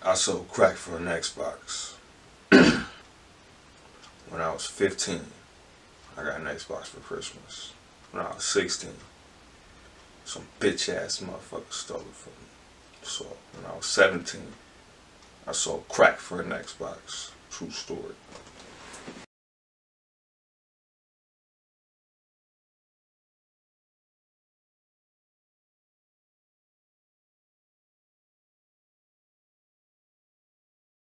I sold crack for an Xbox. When I was 15, I got an Xbox for Christmas. When I was 16, some bitch ass motherfucker stole it from me. So when I was 17, I sold crack for an Xbox. True story.